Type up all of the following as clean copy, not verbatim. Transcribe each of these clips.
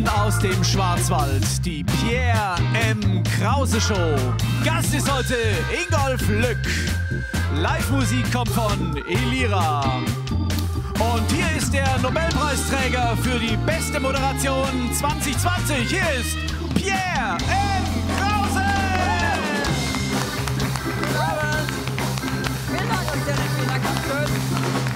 Mitten aus dem Schwarzwald, die Pierre M. Krause Show. Gast ist heute Ingolf Lück. Live-Musik kommt von Elira. Und hier ist der Nobelpreisträger für die beste Moderation 2020. Hier ist Pierre M. Krause. Guten Abend. Vielen Dank euch sehr, vielen Dank, danke schön.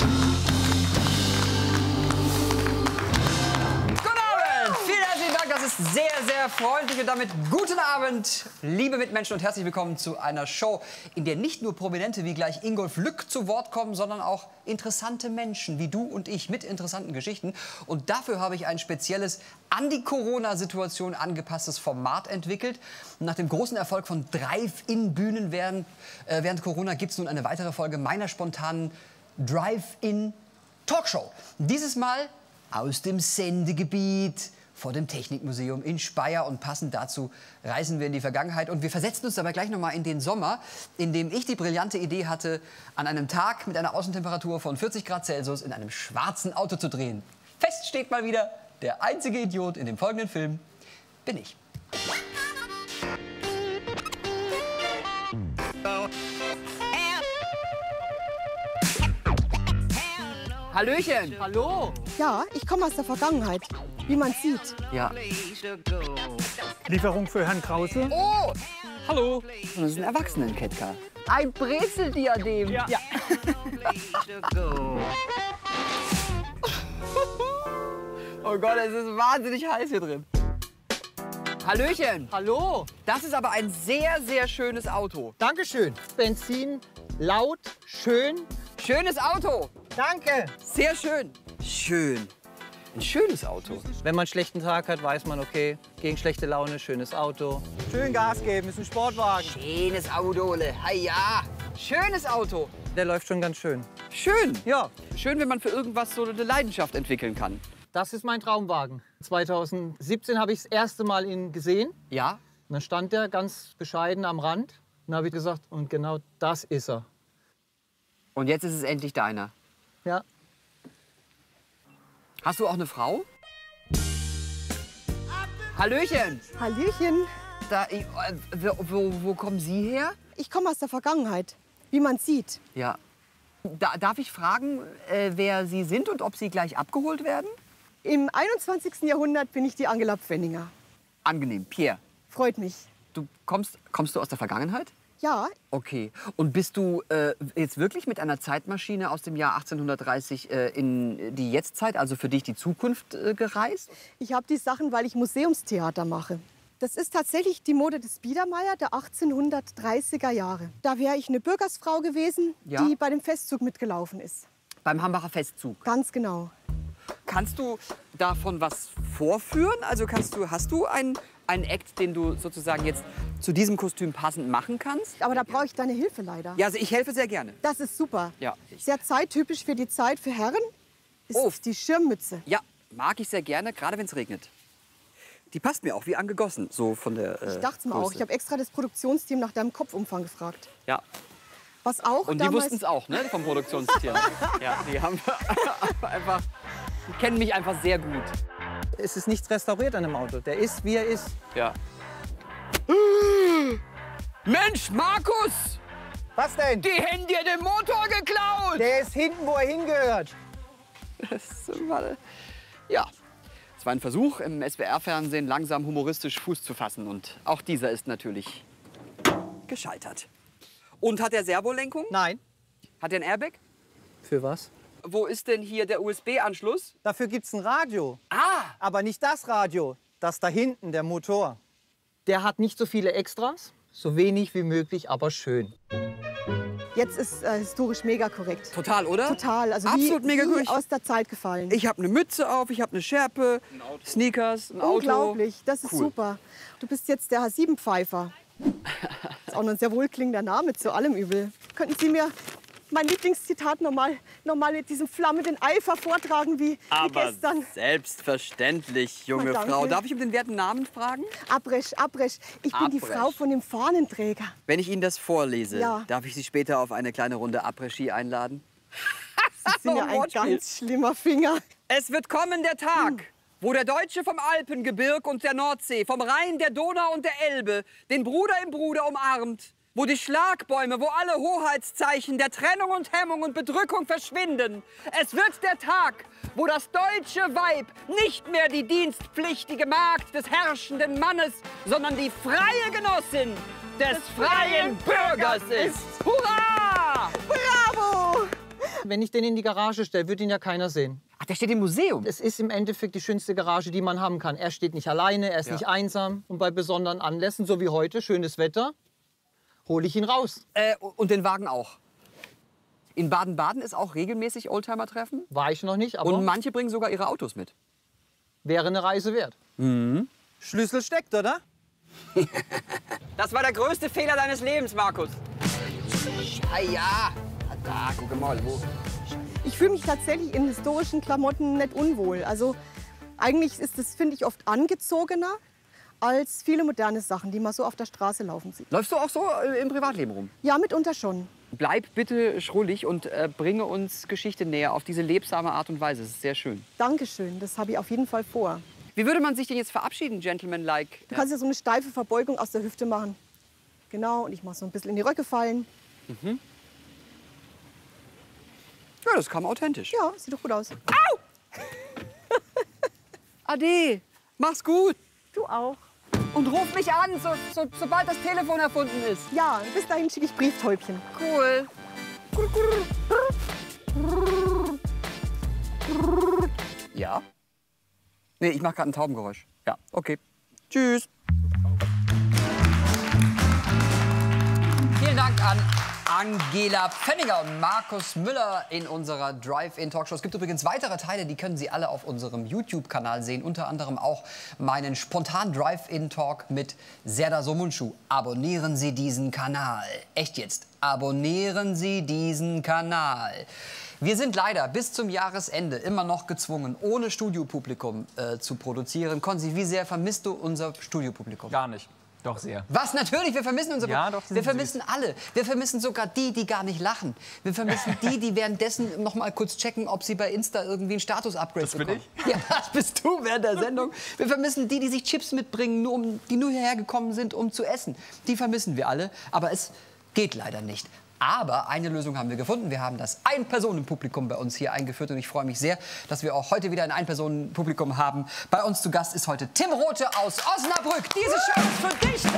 Das ist sehr, sehr freundlich und damit guten Abend, liebe Mitmenschen und herzlich willkommen zu einer Show, in der nicht nur Prominente wie gleich Ingolf Lück zu Wort kommen, sondern auch interessante Menschen wie du und ich mit interessanten Geschichten. Und dafür habe ich ein spezielles an die Corona-Situation angepasstes Format entwickelt. Nach dem großen Erfolg von Drive-In-Bühnen während Corona gibt es nun eine weitere Folge meiner spontanen Drive-In-Talkshow. Dieses Mal aus dem Sendegebiet vor dem Technikmuseum in Speyer und passend dazu reisen wir in die Vergangenheit und wir versetzen uns dabei gleich noch mal in den Sommer, in dem ich die brillante Idee hatte, an einem Tag mit einer Außentemperatur von 40 Grad Celsius in einem schwarzen Auto zu drehen. Fest steht mal wieder, der einzige Idiot in dem folgenden Film bin ich. Hallöchen! Hallo! Ja, ich komme aus der Vergangenheit, wie man sieht. Ja. Lieferung für Herrn Krause. Oh! Hallo! Das ist ein Erwachsenen-Kettcar. Ein Brezeldiadem. Ja. Oh Gott, es ist wahnsinnig heiß hier drin. Hallöchen! Hallo! Das ist aber ein sehr, sehr schönes Auto. Dankeschön. Benzin, laut, schön. Schönes Auto! Danke! Sehr schön. Schön. Ein schönes Auto. Wenn man einen schlechten Tag hat, weiß man, okay, gegen schlechte Laune, schönes Auto. Schön Gas geben, ist ein Sportwagen. Schönes Auto, ja. Schönes Auto. Der läuft schon ganz schön. Schön. Ja, Schön, wenn man für irgendwas so eine Leidenschaft entwickeln kann. das ist mein Traumwagen. 2017 habe ich das erste Mal ihn gesehen. Ja? Und dann stand er ganz bescheiden am Rand. Und dann habe ich gesagt, und genau das ist er. Und jetzt ist es endlich deiner. Ja. Hast du auch eine Frau? Hallöchen! Hallöchen, Wo kommen Sie her? ich komme aus der Vergangenheit, wie man sieht. Ja. Darf ich fragen, wer Sie sind und ob Sie gleich abgeholt werden? Im 21. Jahrhundert bin ich die Angela Pfenninger. Angenehm, Pierre. Freut mich. Kommst du aus der Vergangenheit? Ja, Okay. Und bist du jetzt wirklich mit einer Zeitmaschine aus dem Jahr 1830 in die Jetztzeit, also für dich die Zukunft, gereist? ich habe die Sachen, weil ich Museumstheater mache. Das ist tatsächlich die Mode des Biedermeier der 1830er Jahre. Da wäre ich eine Bürgersfrau gewesen, Ja. die bei dem Festzug mitgelaufen ist. Beim Hambacher Festzug. Ganz genau. Kannst du davon was vorführen? Also hast du einen Act, den du sozusagen jetzt zu diesem Kostüm passend machen kannst? Aber da brauche ich deine Hilfe leider. Ja, also ich helfe sehr gerne. Das ist super. Ja. Sehr zeittypisch für die Zeit für Herren ist Oh. die Schirmmütze. Ja, mag ich sehr gerne, gerade wenn es regnet. Die passt mir auch wie angegossen, so von der Ich dachte es mir auch. Ich habe extra das Produktionsteam nach deinem Kopfumfang gefragt. Ja, Was auch und die damals wussten es auch, ne, vom Produktionsteam. Ja, die haben einfach, die kennen mich einfach sehr gut. Es ist nichts restauriert an dem Auto. Der ist, wie er ist. Ja. Mensch, Markus! Was denn? Die haben dir den Motor geklaut! Der ist hinten, wo er hingehört. Ja, es war ein Versuch, im SWR-Fernsehen langsam humoristisch Fuß zu fassen. Und auch dieser ist natürlich gescheitert. Und hat er Servolenkung? Nein. Hat er ein Airbag? Für was? Wo ist denn hier der USB-Anschluss? Dafür gibt's ein Radio. Ah! Aber nicht das Radio, das da hinten, der Motor. Der hat nicht so viele Extras. So wenig wie möglich, aber schön. Jetzt ist historisch mega korrekt. Total, oder? Total, also Absolut mega wie gut. aus der Zeit gefallen. Ich habe eine Mütze auf, ich habe eine Schärpe, Sneakers, ein Auto. Unglaublich, das ist Cool. super. Du bist jetzt der H7-Pfeifer. Ist auch noch ein sehr wohlklingender Name, zu allem übel. Könnten Sie mir mein Lieblingszitat nochmal mit diesem flammenden Eifer vortragen wie gestern? Selbstverständlich, junge Na, danke. Frau. Darf ich um den werten Namen fragen? Abresch. Ich bin die Abresch. Frau von dem Fahnenträger. Wenn ich Ihnen das vorlese, Ja. darf ich Sie später auf eine kleine Runde Après-Ski einladen? Sie sind ja ein Wortspiel. ganz schlimmer Finger. Es wird kommen der Tag, wo der Deutsche vom Alpengebirg und der Nordsee, vom Rhein, der Donau und der Elbe den Bruder im Bruder umarmt, wo die Schlagbäume, wo alle Hoheitszeichen der Trennung und Hemmung und Bedrückung verschwinden. Es wird der Tag, wo das deutsche Weib nicht mehr die dienstpflichtige Magd des herrschenden Mannes, sondern die freie Genossin des freien Bürgers ist. Hurra! Bravo! Wenn ich den in die Garage stelle, wird ihn ja keiner sehen. Ach, der steht im Museum. Es ist im Endeffekt die schönste Garage, die man haben kann. Er steht nicht alleine, er ist nicht einsam. Und bei besonderen Anlässen, so wie heute, schönes Wetter, hole ich ihn raus. Und den Wagen auch. In Baden-Baden ist auch regelmäßig Oldtimer-Treffen. War ich noch nicht, aber Und manche bringen sogar ihre Autos mit. wäre eine Reise wert. Schlüssel steckt, oder? Das war der größte Fehler deines Lebens, Markus. Ja, da, guck mal, wo. Ich fühle mich tatsächlich in historischen Klamotten nicht unwohl. Also eigentlich ist es, finde ich, oft angezogener als viele moderne Sachen, die man so auf der Straße laufen sieht. Läufst du auch so im Privatleben rum? Ja, mitunter schon. Bleib bitte schrullig und bringe uns Geschichte näher auf diese lebsame Art und Weise. Das ist sehr schön. Dankeschön, das habe ich auf jeden Fall vor. Wie würde man sich denn jetzt verabschieden, gentleman-like? Du kannst ja so eine steife Verbeugung aus der Hüfte machen. Genau, und ich mache so ein bisschen in die Röcke fallen. Ja, das kam authentisch. Ja, sieht doch gut aus. Ade, mach's gut. Du auch. Und ruf mich an, sobald das Telefon erfunden ist. Ja, bis dahin schicke ich Brieftäubchen. Cool. Ja? Nee, ich mache gerade ein Taubengeräusch. Ja, okay. Tschüss. Vielen Dank an Angela Pfenniger und Markus Müller in unserer Drive-In-Talkshow. Es gibt übrigens weitere Teile, die können Sie alle auf unserem YouTube-Kanal sehen. Unter anderem auch meinen spontanen Drive-In-Talk mit Serdar Somuncu. Abonnieren Sie diesen Kanal. Echt jetzt, abonnieren Sie diesen Kanal. Wir sind leider bis zum Jahresende immer noch gezwungen, ohne Studiopublikum zu produzieren. Konzi, wie sehr vermisst du unser Studiopublikum? Gar nicht. Doch sehr. Was? Natürlich, wir vermissen unser Ja, Publikum. doch, Wir vermissen alle. Wir vermissen sogar die, die gar nicht lachen. Wir vermissen die währenddessen noch mal kurz checken, ob sie bei Insta irgendwie ein Status-Upgrade bekommen. Das bin Ja, das bist du während der Sendung. Wir vermissen die, die sich Chips mitbringen, die nur hierher gekommen sind, um zu essen. Die vermissen wir alle, aber es geht leider nicht. Aber eine Lösung haben wir gefunden. Wir haben das Ein-Personen-Publikum bei uns hier eingeführt. Und ich freue mich sehr, dass wir auch heute wieder ein Ein-Personen-Publikum haben. Bei uns zu Gast ist heute Tim Rothe aus Osnabrück. Diese Show ist für dich.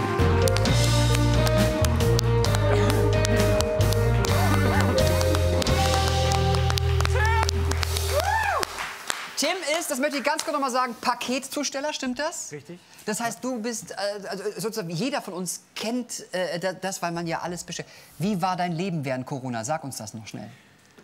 Tim ist, das möchte ich ganz kurz noch mal sagen, Paketzusteller, stimmt das? Richtig. Das heißt, du bist, also sozusagen jeder von uns kennt das, weil man ja alles bestellt. Wie war dein Leben während Corona? Sag uns das noch schnell.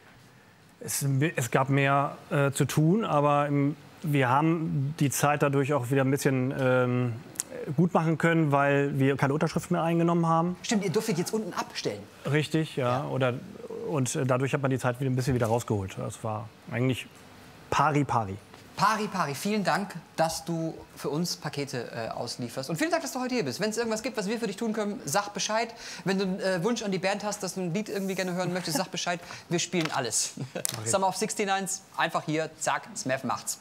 Es gab mehr zu tun, aber wir haben die Zeit dadurch auch wieder ein bisschen gut machen können, weil wir keine Unterschrift mehr eingenommen haben. Stimmt, ihr durftet jetzt unten abstellen. Richtig, ja. Und dadurch hat man die Zeit wieder ein bisschen wieder rausgeholt. Das war eigentlich pari. Pari, vielen Dank, dass du für uns Pakete auslieferst. Und vielen Dank, dass du heute hier bist. Wenn es irgendwas gibt, was wir für dich tun können, sag Bescheid. Wenn du einen Wunsch an die Band hast, dass du ein Lied irgendwie gerne hören möchtest, sag Bescheid. Wir spielen alles. Summer of 69, einfach hier, zack, Smef macht's.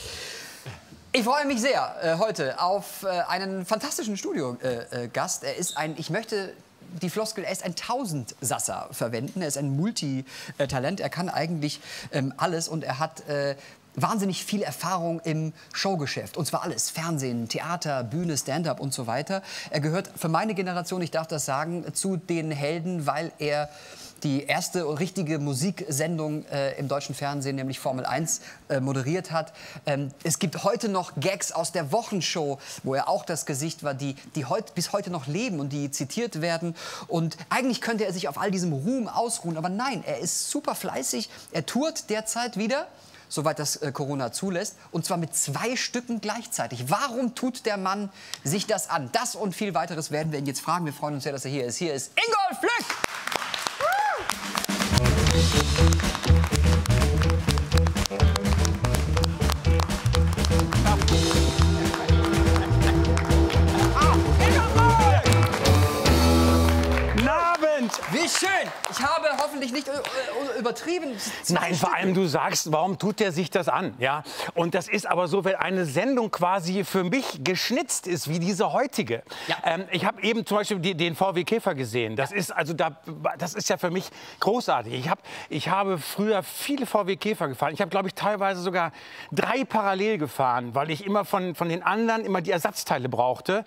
Ich freue mich sehr heute auf einen fantastischen Studiogast. Er ist ich möchte die Floskel, er ist ein Tausendsasser verwenden. Er ist ein Multitalent. Er kann eigentlich alles und er hat wahnsinnig viel Erfahrung im Showgeschäft. Und zwar alles. Fernsehen, Theater, Bühne, Stand-up und so weiter. Er gehört für meine Generation, ich darf das sagen, zu den Helden, weil er die erste richtige Musiksendung im deutschen Fernsehen, nämlich Formel 1, moderiert hat. Es gibt heute noch Gags aus der Wochenshow, wo er auch das Gesicht war, die bis heute noch leben und die zitiert werden. Und eigentlich könnte er sich auf all diesem Ruhm ausruhen, aber nein, er ist super fleißig. Er tourt derzeit wieder, soweit das Corona zulässt, und zwar mit 2 Stücken gleichzeitig. Warum tut der Mann sich das an? Das und viel weiteres werden wir ihn jetzt fragen. Wir freuen uns sehr, dass er hier ist. Hier ist Ingolf Lück! Guten Abend! Wie schön! Ich habe hoffentlich nicht übertrieben. Nein, vor allem du sagst, warum tut der sich das an? Ja? Und das ist aber so, wenn eine Sendung quasi für mich geschnitzt ist, wie diese heutige. Ja. Ich habe eben zum Beispiel den VW Käfer gesehen. Das ist also das ist ja für mich großartig. Ich habe früher viele VW Käfer gefahren. Ich habe, glaube ich, teilweise sogar 3 parallel gefahren, weil ich immer von den anderen immer die Ersatzteile brauchte.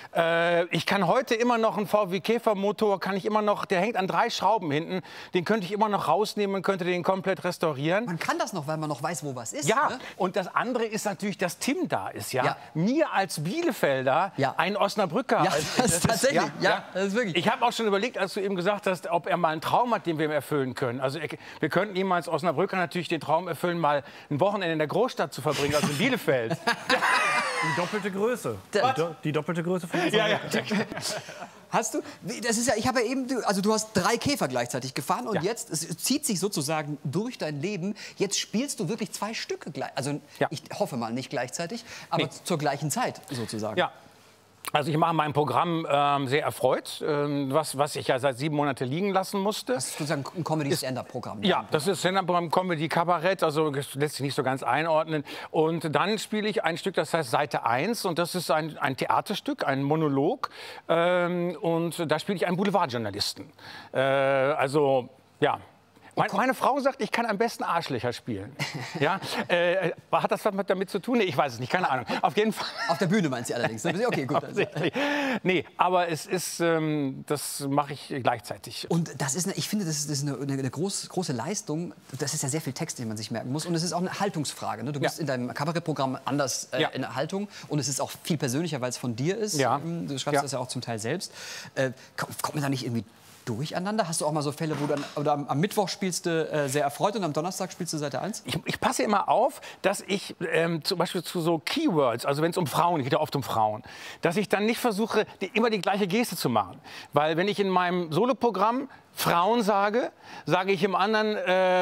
Ich kann heute immer noch einen VW Käfer-Motor, der hängt an 3 Schrauben hinten, den könnte ich immer noch rausnehmen und könnte den komplett restaurieren. Man kann das noch, weil man noch weiß, wo was ist. Ja, ne? und das andere ist natürlich, dass Tim da ist. Ja? Ja. Mir als Bielefelder ein Osnabrücker. Ja, das ist tatsächlich. Ja, das ist wirklich. Ich habe auch schon überlegt, als du eben gesagt hast, ob er mal einen Traum hat, den wir ihm erfüllen können. Also wir könnten ihm als Osnabrücker natürlich den Traum erfüllen, mal ein Wochenende in der Großstadt zu verbringen, also in Bielefeld. Die doppelte Größe. Die doppelte Größe von uns. Ja. Hast du, das ist ja, ich habe ja eben, also du hast 3 Käfer gleichzeitig gefahren und jetzt, es zieht sich sozusagen durch dein Leben, jetzt spielst du wirklich 2 Stücke gleich, also ich hoffe mal nicht gleichzeitig, aber zur gleichen Zeit sozusagen. Ja. Also ich mache mein Programm sehr erfreut, was ich ja seit 7 Monaten liegen lassen musste. Das ist sozusagen ein Comedy-Stand-Up-Programm. Ja, das ist Stand-Up-Programm, Comedy, Kabarett, also das lässt sich nicht so ganz einordnen. Und dann spiele ich ein Stück, das heißt Seite 1 und das ist ein Theaterstück, ein Monolog. Und da spiele ich einen Boulevardjournalisten. Also, ja. Meine Frau sagt, ich kann am besten Arschlöcher spielen. Ja? Hat das was damit zu tun? Nee, ich weiß es nicht, keine Ahnung. Auf jeden Fall. Auf der Bühne meinst du allerdings. Okay, gut. Nee, aber es ist, das mache ich gleichzeitig. Und das ist, ich finde, das ist eine große Leistung. Das ist ja sehr viel Text, den man sich merken muss. Und es ist auch eine Haltungsfrage. Ne? Du bist in deinem Kabarettprogramm anders in der Haltung. Und es ist auch viel persönlicher, weil es von dir ist. Ja. Du schreibst das ja auch zum Teil selbst. Kommt man da nicht irgendwie durcheinander? Hast du auch mal so Fälle, wo du oder am Mittwoch spielst du sehr erfreut und am Donnerstag spielst du Seite 1? Ich passe immer auf, dass ich zum Beispiel zu so Keywords, also wenn es um Frauen geht, ja oft um Frauen, dass ich dann nicht versuche, immer die gleiche Geste zu machen. Weil wenn ich in meinem Soloprogramm Frauen sage, sage ich im anderen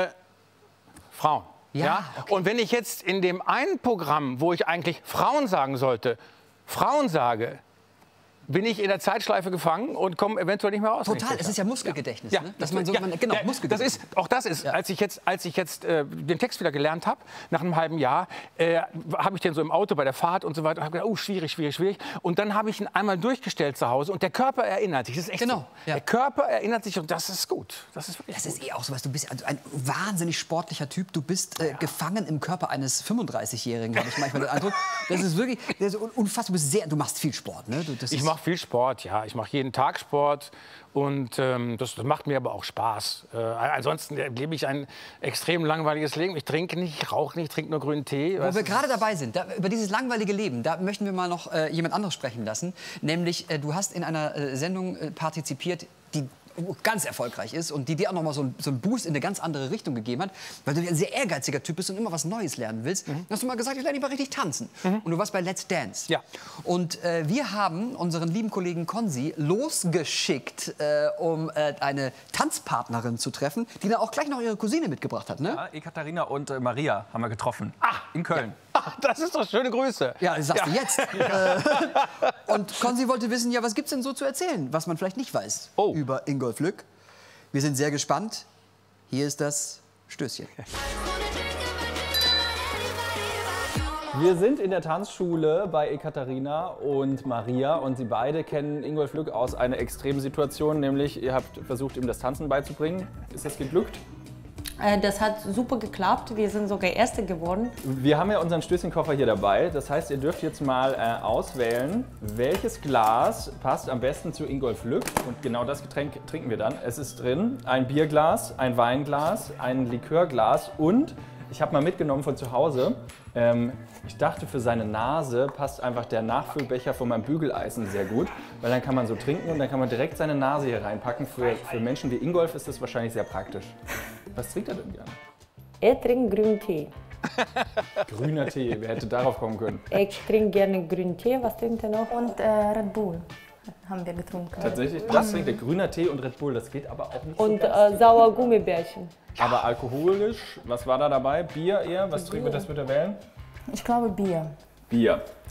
Frauen. Ja? Okay. Und wenn ich jetzt in dem einen Programm, wo ich eigentlich Frauen sagen sollte, Frauen sage, bin ich in der Zeitschleife gefangen und komme eventuell nicht mehr raus. Total, es ist ja Muskelgedächtnis. Ja. Ne? Dass man so, genau, Muskelgedächtnis. Das ist, als ich jetzt den Text wieder gelernt habe, nach einem halben Jahr, habe ich den so im Auto bei der Fahrt und so weiter und habe gedacht, oh, schwierig. Und dann habe ich ihn einmal durchgestellt zu Hause und der Körper erinnert sich. Das ist echt so. Ja. Der Körper erinnert sich und das ist gut. Das ist wirklich ist auch so, du bist also ein wahnsinnig sportlicher Typ. Du bist gefangen im Körper eines 35-Jährigen, habe ich manchmal den Eindruck. Das ist wirklich unfassbar. Du machst viel Sport, ne? Ich mache viel Sport, ja. Ich mache jeden Tag Sport und das macht mir aber auch Spaß. Ansonsten lebe ich ein extrem langweiliges Leben. Ich trinke nicht, ich rauche nicht, ich trinke nur grünen Tee. Wo wir gerade dabei sind, über dieses langweilige Leben, da möchten wir mal noch jemand anderes sprechen lassen. Nämlich, du hast in einer Sendung partizipiert, die ganz erfolgreich ist und die dir auch noch mal so einen Boost in eine ganz andere Richtung gegeben hat, weil du ein sehr ehrgeiziger Typ bist und immer was Neues lernen willst. Dann hast du mal gesagt, ich lerne lieber richtig tanzen. Und du warst bei Let's Dance. Ja. Und wir haben unseren lieben Kollegen Konzi losgeschickt, um eine Tanzpartnerin zu treffen, die dann auch gleich noch ihre Cousine mitgebracht hat, ne? Ja, Ekaterina und Maria haben wir getroffen. In Köln. Ach, das ist doch schöne Grüße. Ja, das sagst du jetzt. Und Konzi wollte wissen, ja, was gibt's denn so zu erzählen, was man vielleicht nicht weiß über Ingolf Lück. Wir sind sehr gespannt. Hier ist das Stößchen. Wir sind in der Tanzschule bei Ekaterina und Maria und sie beide kennen Ingolf Lück aus einer extremen Situation, nämlich ihr habt versucht, ihm das Tanzen beizubringen. Ist das geglückt? Das hat super geklappt. Wir sind sogar Erste geworden. Wir haben ja unseren Stößchenkoffer hier dabei. Das heißt, ihr dürft jetzt mal auswählen, welches Glas passt am besten zu Ingolf Lück. Und genau das Getränk trinken wir dann. Es ist drin ein Bierglas, ein Weinglas, ein Likörglas und ich habe mal mitgenommen von zu Hause. Ich dachte, für seine Nase passt einfach der Nachfüllbecher von meinem Bügeleisen sehr gut, weil dann kann man so trinken und dann kann man direkt seine Nase hier reinpacken. Für Menschen wie Ingolf ist das wahrscheinlich sehr praktisch. Was trinkt er denn gerne? Er trinkt grünen Tee. Grüner Tee, wer hätte darauf kommen können? Ich trinke gerne grünen Tee. Was trinkt er noch? Und Red Bull haben wir getrunken. Tatsächlich? Das trinkt er, grüner Tee und Red Bull. Das geht aber auch nicht so und sauer Gummibärchen. Aber alkoholisch, was war da dabei? Bier eher? Was wird er wählen? Ich glaube Bier. Bier.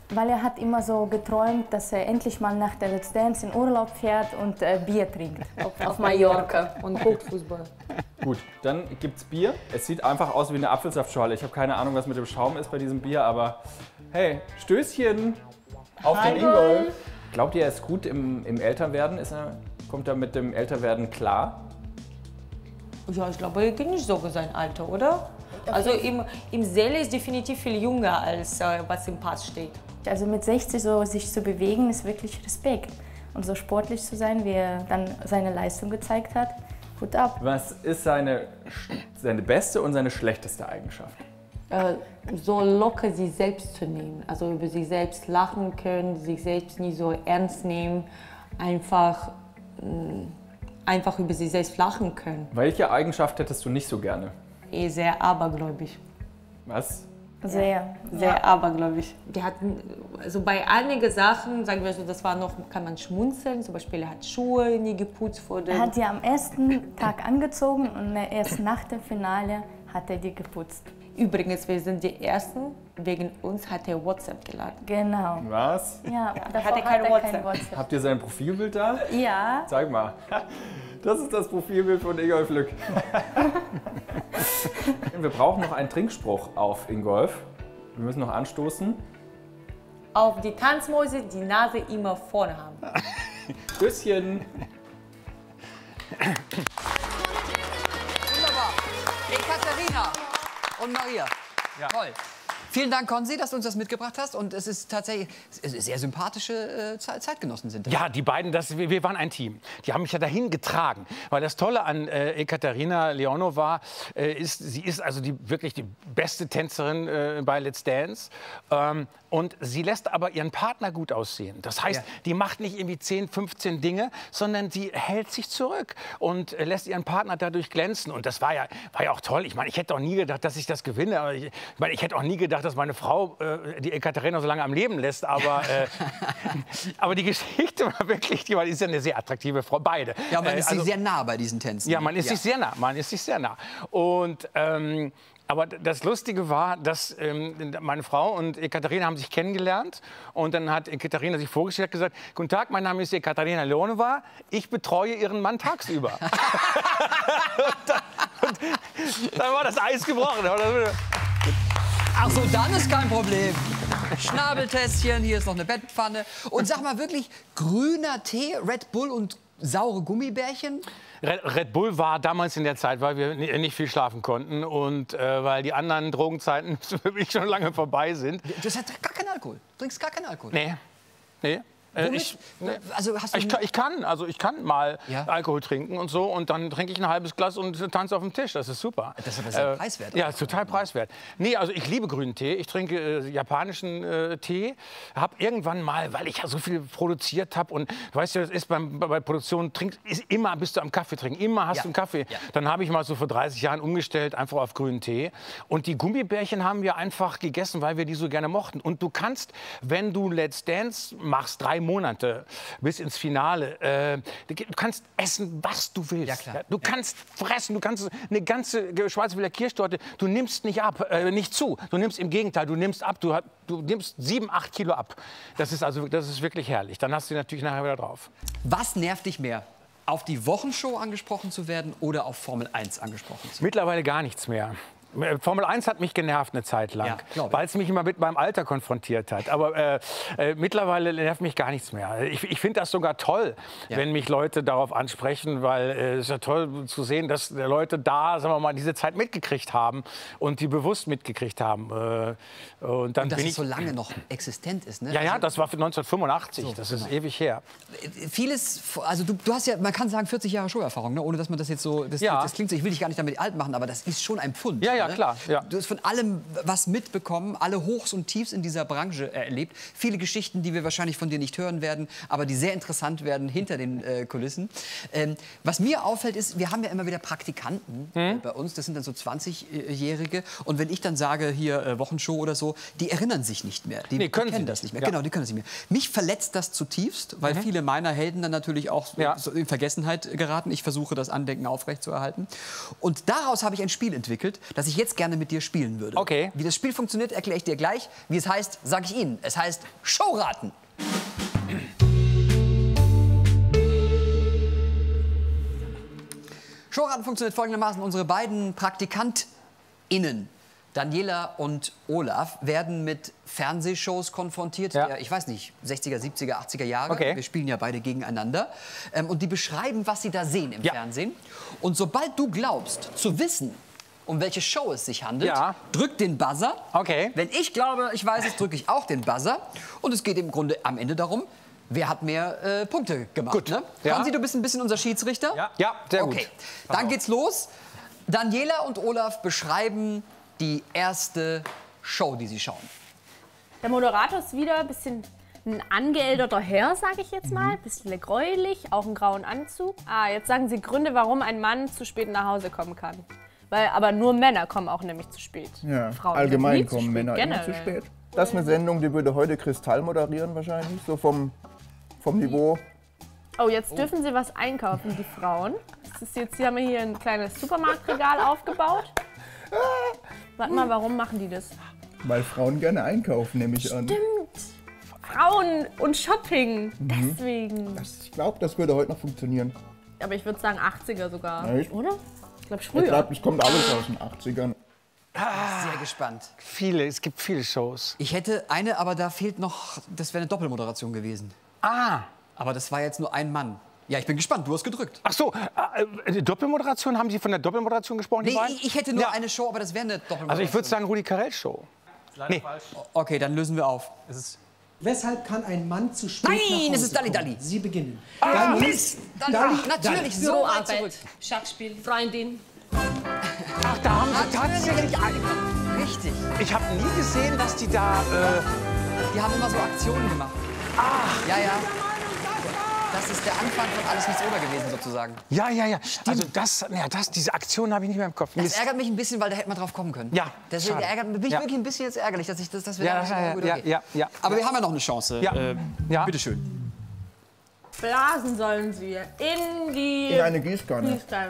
Weil er hat immer so geträumt, dass er endlich mal nach der Let's Dance in Urlaub fährt und Bier trinkt. Auf Mallorca und guckt Fußball. Gut, dann gibt's Bier. Es sieht einfach aus wie eine Apfelsaftschorle. Ich habe keine Ahnung, was mit dem Schaum ist bei diesem Bier, aber hey, Stößchen auf den Ingolf. Glaubt ihr, er ist gut im Älterwerden? Kommt er mit dem Älterwerden klar? Ja, ich glaube, er kennt nicht so sein Alter, oder? Also im Seele ist definitiv viel jünger, als was im Pass steht. Also mit 60 so sich zu bewegen, ist wirklich Respekt. Und so sportlich zu sein, wie er dann seine Leistung gezeigt hat, Hut ab. Was ist seine beste und seine schlechteste Eigenschaft? So locker sich selbst zu nehmen, also über sich selbst lachen können, sich selbst nie so ernst nehmen, einfach über sich selbst lachen können. Welche Eigenschaft hättest du nicht so gerne? Sehr abergläubig. Was? Sehr abergläubig. Die hatten, also bei einigen Sachen, sagen wir so, das war noch, kann man schmunzeln, zum Beispiel er hat Schuhe nie geputzt vor dem. Er hat die am ersten Tag angezogen und erst nach dem Finale hat er die geputzt. Übrigens, wir sind die Ersten, wegen uns hat er WhatsApp geladen. Genau. Was? Ja, davor hat er kein WhatsApp. Habt ihr sein Profilbild da? Ja. Zeig mal. Das ist das Profilbild von Ingolf Lück. Wir brauchen noch einen Trinkspruch auf Ingolf. Wir müssen noch anstoßen. Auf die Tanzmäuse die Nase immer vorne haben. Küsschen. Wunderbar. Ekaterina und Maria. Ja. Toll. Vielen Dank, Konzi, dass du uns das mitgebracht hast. Und es ist tatsächlich sehr sympathische Zeitgenossen sind das. Ja, die beiden, wir waren ein Team. Die haben mich ja dahin getragen. Weil das Tolle an Ekaterina Leonova sie ist also wirklich die beste Tänzerin bei Let's Dance. Und sie lässt aber ihren Partner gut aussehen. Das heißt, die macht nicht irgendwie 10, 15 Dinge, sondern sie hält sich zurück und lässt ihren Partner dadurch glänzen. Und das war ja auch toll. Ich meine, ich hätte auch nie gedacht, dass ich das gewinne. Aber ich hätte auch nie gedacht, dass meine Frau die Ekaterina so lange am Leben lässt. Aber, aber die Geschichte war wirklich, die ist ja eine sehr attraktive Frau, beide. Ja, man ist sich sehr nah bei diesen Tänzen. Ja, man ist sich sehr nah. Man ist sich sehr nah. Und aber das Lustige war, dass meine Frau und Ekaterina haben sich kennengelernt. Und dann hat Ekaterina sich vorgestellt und gesagt, guten Tag, mein Name ist Ekaterina Leonova, ich betreue Ihren Mann tagsüber. und dann war das Eis gebrochen. Ach so, dann ist kein Problem. Schnabeltässchen, hier ist noch eine Bettpfanne. Und sag mal wirklich, grüner Tee, Red Bull und saure Gummibärchen? Red Bull war damals in der Zeit, weil wir nicht viel schlafen konnten und weil die anderen Drogenzeiten wirklich schon lange vorbei sind. Das hat gar keinen Alkohol. Du trinkst gar keinen Alkohol? Nee. Ich kann mal Alkohol trinken und so und dann trinke ich ein halbes Glas und tanze auf dem Tisch. Das ist super. Das ist aber sehr preiswert. Ja, total preiswert. Nee, also ich liebe grünen Tee. Ich trinke japanischen Tee. Habe irgendwann mal, weil ich ja so viel produziert habe und du weißt ja, das ist bei Produktion, bist du am Kaffee trinken. Immer hast du einen Kaffee. Ja. Dann habe ich mal so vor 30 Jahren umgestellt, einfach auf grünen Tee. Und die Gummibärchen haben wir einfach gegessen, weil wir die so gerne mochten. Und du kannst, wenn du Let's Dance machst, 3 Monate bis ins Finale. Du kannst essen, was du willst. Ja, klar. Du kannst fressen, du kannst eine ganze Schwarzwälder Kirschtorte, du nimmst nicht zu. Du nimmst im Gegenteil, du nimmst ab. Du nimmst 7, 8 Kilo ab. Das ist wirklich herrlich. Dann hast du natürlich nachher wieder drauf. Was nervt dich mehr? Auf die Wochenshow angesprochen zu werden oder auf Formel 1 angesprochen zu werden? Mittlerweile gar nichts mehr. Formel 1 hat mich genervt eine Zeit lang, weil es mich immer mit meinem Alter konfrontiert hat. Aber mittlerweile nervt mich gar nichts mehr. Ich finde das sogar toll, wenn mich Leute darauf ansprechen, weil es ist ja toll zu sehen, dass Leute da, sagen wir mal, diese Zeit mitgekriegt haben und die bewusst mitgekriegt haben. Und dass es so lange noch existent ist, ne? Ja, das war für 1985, das ist ewig her. Vieles, also du hast ja, man kann sagen, 40 Jahre Showerfahrung, ne? Ohne dass man das jetzt so, das klingt so, ich will dich gar nicht damit alt machen, aber das ist schon ein Pfund. Ja, klar. Ja. Du hast von allem was mitbekommen, alle Hochs und Tiefs in dieser Branche erlebt. Viele Geschichten, die wir wahrscheinlich von dir nicht hören werden, aber die sehr interessant werden hinter den Kulissen. Was mir auffällt, ist, wir haben ja immer wieder Praktikanten bei uns, das sind dann so 20-Jährige. Und wenn ich dann sage, hier Wochenshow oder so, die erinnern sich nicht mehr. Die kennen das nicht mehr. Ja. Genau, die können das nicht mehr. Mich verletzt das zutiefst, weil viele meiner Helden dann natürlich auch so in Vergessenheit geraten. Ich versuche, das Andenken aufrechtzuerhalten. Und daraus habe ich ein Spiel entwickelt, das ich ich jetzt gerne mit dir spielen würde. Okay. Wie das Spiel funktioniert, erkläre ich dir gleich. Wie es heißt, sage ich Ihnen. Es heißt Showraten. Showraten funktioniert folgendermaßen. Unsere beiden PraktikantInnen, Daniela und Olaf, werden mit Fernsehshows konfrontiert, der, ich weiß nicht, 60er, 70er, 80er Jahre. Okay. Wir spielen ja beide gegeneinander. Und die beschreiben, was sie da sehen im Fernsehen. Und sobald du glaubst, zu wissen, um welche Show es sich handelt, drück den Buzzer. Okay. Wenn ich glaube, ich weiß es, drücke ich auch den Buzzer. Und es geht im Grunde am Ende darum, wer hat mehr Punkte gemacht. Gut. Ne? Ja. Konzi, du bist ein bisschen unser Schiedsrichter? Ja, sehr gut. Okay, dann geht's los. Daniela und Olaf beschreiben die erste Show, die sie schauen. Der Moderator ist wieder ein bisschen ein angeälterter Herr, sage ich jetzt mal. Ein bisschen gräulich, auch einen grauen Anzug. Jetzt sagen Sie Gründe, warum ein Mann zu spät nach Hause kommen kann. Aber nur Männer kommen auch nämlich zu spät. Ja, Frauen allgemein nie zu kommen spät, Männer immer zu generell. spät. Das ist eine Sendung, die würde heute Kristall moderieren wahrscheinlich, so vom Niveau. Oh, jetzt dürfen Sie was einkaufen, die Frauen. Das ist jetzt, Sie haben hier ein kleines Supermarktregal aufgebaut. Warte mal, warum machen die das? Weil Frauen gerne einkaufen, nehme ich an. Stimmt. Frauen und Shopping. Deswegen. Ich glaube, das würde heute noch funktionieren. Aber ich würde sagen 80er sogar. Echt? Oder? Ich glaube Ich früher. glaube, es kommt alles aus den 80ern. Sehr gespannt. Es gibt viele Shows. Ich hätte eine, aber da fehlt noch, das wäre eine Doppelmoderation gewesen. Aber das war jetzt nur ein Mann. Ja, ich bin gespannt, du hast gedrückt. Ach so, Doppelmoderation, haben Sie von der Doppelmoderation gesprochen? die Nee, beiden? ich hätte nur eine Show, aber das wäre eine Doppelmoderation. Also ich würde sagen Rudi Carell Show. Leider falsch. Okay, dann lösen wir auf. Weshalb kann ein Mann zu spät nach Nein, Hause es ist Dalli kommen? Dalli. Sie beginnen. Mist! Natürlich, so weit zurück. Schachspiel, Freundin. Ach, da haben Sie tatsächlich Richtig. Ich habe nie gesehen, dass die da... Die haben immer so Aktionen gemacht. Ja, ja. Das ist der Anfang von Alles nichts oder gewesen, sozusagen. Ja. Also diese Aktion habe ich nicht mehr im Kopf. Das ärgert mich ein bisschen, weil da hätte man drauf kommen können. Ja, Deswegen schade. bin ich Ja. wirklich ein bisschen jetzt ärgerlich, dass wir Ja, da gut okay. ja. Aber wir haben ja noch eine Chance. Ja. Bitteschön. Blasen sollen Sie in die In eine Gießkanne. Gießkanne.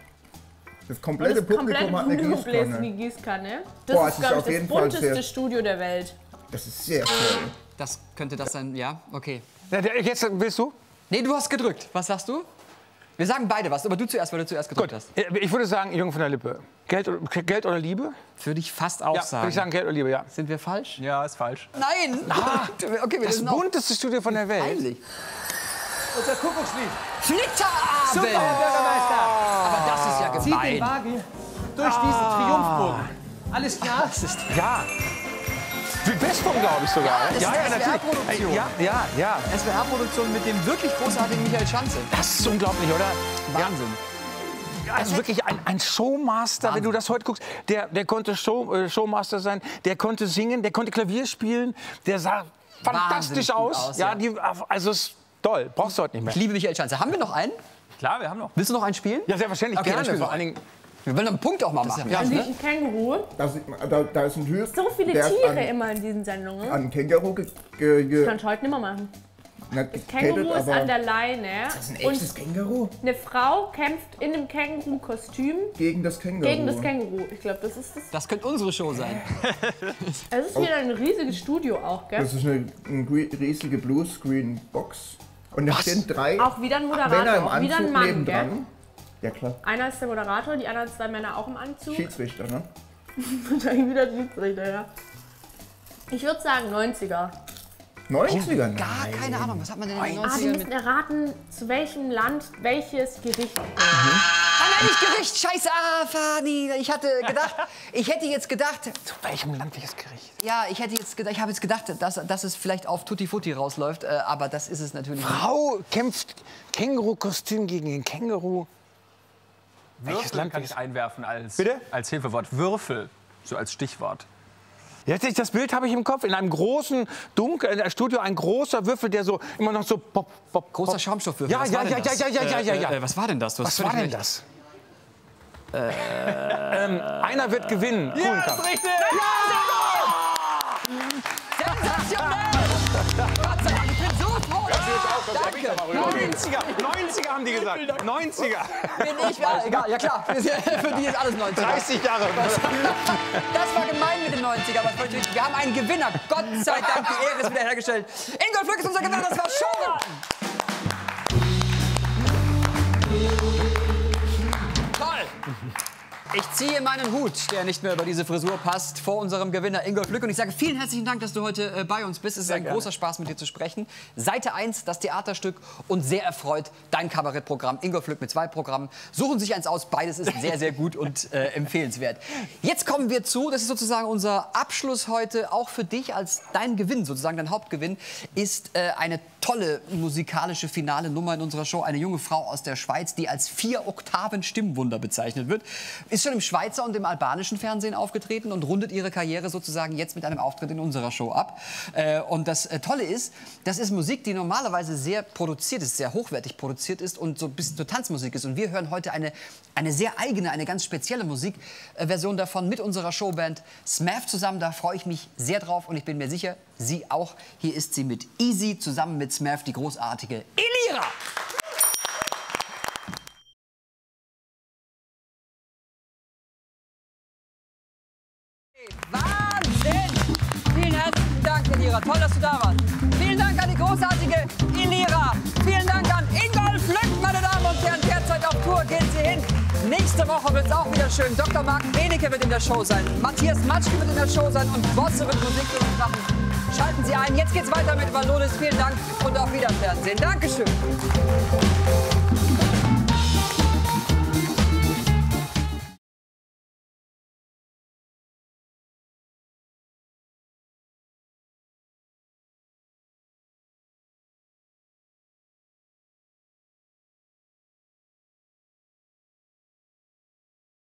Das komplette Publikum hat eine bläst in Gießkanne. die Gießkanne. Das Boah, ist, es ist glaube auf ich, jeden das Fall bunteste sehr- Studio der Welt. Das ist sehr toll. Das könnte das sein, ja? Okay. Jetzt willst du? Nee, du hast gedrückt. Was sagst du? Wir sagen beide was, aber du zuerst, weil du zuerst gedrückt hast. Ich würde sagen, Jürgen von der Lippe. Geld oder Liebe? Würde ich fast auch Ja, sagen. würde ich sagen, Geld oder Liebe, ja. Sind wir falsch? Ja, ist falsch. Nein! Okay, wir Das lösen auf. bunteste Studio von der Welt. Peinlich. Unser Kuckuckslied. Flitterabend! Super, Herr Bürgermeister. Aber das ist ja Zieht den gemein. Wagen durch diesen Triumphbogen. Alles klar? Ja. Westform, glaube ich sogar. Ja, das ist eine SWR-Produktion. Ja. SWR-Produktion mit dem wirklich großartigen Michael Schanze. Das ist unglaublich, oder? Wahnsinn. Also wirklich ein Showmaster, wenn du das heute guckst. Der konnte Showmaster sein, der konnte singen, der konnte Klavier spielen, der sah fantastisch Wahnsinnig gut aus. aus, Ja, ja. also ist toll. Brauchst du heute nicht mehr. Ich liebe Michael Schanze. Haben wir noch einen? Klar, wir haben noch. Willst du noch einen spielen? Ja, selbstverständlich. Okay, dann Gerne. spielen wir Vor allen Dingen. Wir wollen einen Punkt auch mal machen. Da liegt ein Känguru. Da ist ein Typ, So viele der ist Tiere immer in diesen Sendungen. an ein Känguru Kann ich heute nicht mehr machen. Känguru ist an der Leine. Das ist ein echtes Känguru? Eine Frau kämpft in einem Känguru-Kostüm Gegen das Känguru. gegen das Känguru. Ich glaube, das ist das. Das könnte unsere Show sein. Es ist wieder ein riesiges Studio auch, gell? Das ist eine riesige Bluescreen-Box. Und da stehen 3 Auch wieder ein Männer im Moderator, Anzug wieder ein Mann, gell? nebendran. Ja klar, Einer ist der Moderator, die anderen 2 Männer auch im Anzug. Schiedsrichter, ne? Wahrscheinlich wieder Schiedsrichter, ja. Ich würde sagen 90er. 90er? Nein. Gar keine Ahnung. Was hat man denn in den Ah, 90ern wir mit... müssen erraten, zu welchem Land welches Gericht. Ah, nein, nicht Gericht. Scheiße. Ah, Fanny. Ich hätte jetzt gedacht... Zu welchem Land welches Gericht? Ja, ich habe jetzt gedacht, dass es vielleicht auf Tutti Futti rausläuft. Aber das ist es natürlich nicht. Frau kämpft Känguru-Kostüm gegen den Känguru. Welches Würfel Land kann ist- ich einwerfen als, Bitte? als Hilfewort. Würfel, so als Stichwort. Jetzt, das Bild habe ich im Kopf. In einem großen, dunklen Studio ein großer Würfel, der so immer noch so pop, pop, Großer pop. Schaumstoffwürfel. Ja, Was ja, war denn ja, das? ja, ja. Was war denn das? Du hast Was war völlig denn recht. das? Einer wird gewinnen. Kuhlenkampf. richtig! Sensationell! Gott sei Dank, ich bin so froh. Danke. 90er haben die gesagt. 90er. Bin ich, ja, egal, ja klar. Für die ist alles 90er. 30 Jahre. Das war gemein mit den 90er. Aber wir haben einen Gewinner. Gott sei Dank, die Ehre ist wiederhergestellt. Ingolf Lück ist unser Gewinner. Das war Showraten. Toll. Ich ziehe meinen Hut, der nicht mehr über diese Frisur passt, vor unserem Gewinner Ingolf Lück. Und ich sage vielen herzlichen Dank, dass du heute bei uns bist. Es ist ein großer Spaß, mit dir zu sprechen. Seite 1, das Theaterstück und sehr erfreut dein Kabarettprogramm. Ingolf Lück mit 2 Programmen. Suchen sich eins aus. Beides ist sehr, sehr gut und empfehlenswert. Jetzt kommen wir zu, das ist sozusagen unser Abschluss heute, auch für dich als dein Gewinn, sozusagen dein Hauptgewinn, ist eine tolle musikalische finale Nummer in unserer Show. Eine junge Frau aus der Schweiz, die als 4-Oktaven-Stimmwunder bezeichnet wird. Ist schon im Schweizer und im albanischen Fernsehen aufgetreten und rundet ihre Karriere sozusagen jetzt mit einem Auftritt in unserer Show ab. Und das Tolle ist, das ist Musik, die normalerweise sehr produziert ist, sehr hochwertig produziert ist und so ein bisschen zur Tanzmusik ist. Und wir hören heute eine sehr eigene, eine ganz spezielle Musikversion davon mit unserer Showband SMAF zusammen. Da freue ich mich sehr drauf und ich bin mir sicher, Sie auch. Hier ist sie mit Easy zusammen mit SMAF, die großartige Elira. Wahnsinn! Vielen herzlichen Dank, Elira. Toll, dass du da warst. Vielen Dank an die großartige Elira. Vielen Dank an Ingolf Lück, meine Damen und Herren. Derzeit auf Tour, gehen Sie hin. Nächste Woche wird es auch wieder schön. Dr. Marc Benecke wird in der Show sein. Matthias Matschke wird in der Show sein. Und Bosse wird Musik für uns machen. Schalten Sie ein. Jetzt geht's weiter mit Valonis. Vielen Dank und auf Wiedersehen. Dankeschön.